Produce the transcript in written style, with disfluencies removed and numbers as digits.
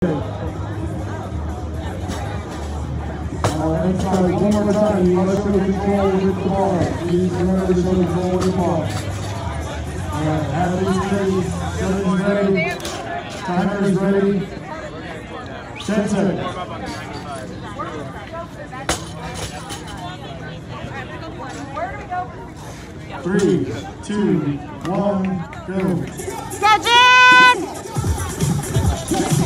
Next time, one more time, you must show control with the ball. Please remember to show control with the ball. Alright, athletes ready, settings ready, timers ready, set. 3, 2, 1, go. Sketch in!